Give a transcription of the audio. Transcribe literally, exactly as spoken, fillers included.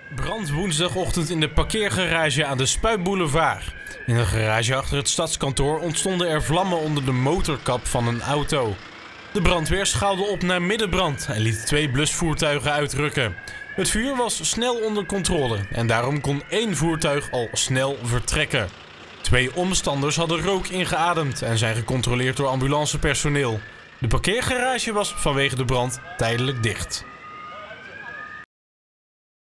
Brand woensdagochtend in de parkeergarage aan de Spuitboulevard. In een garage achter het stadskantoor ontstonden er vlammen onder de motorkap van een auto. De brandweer schaalde op naar middenbrand en liet twee blusvoertuigen uitrukken. Het vuur was snel onder controle en daarom kon één voertuig al snel vertrekken. Twee omstanders hadden rook ingeademd en zijn gecontroleerd door ambulancepersoneel. De parkeergarage was vanwege de brand tijdelijk dicht.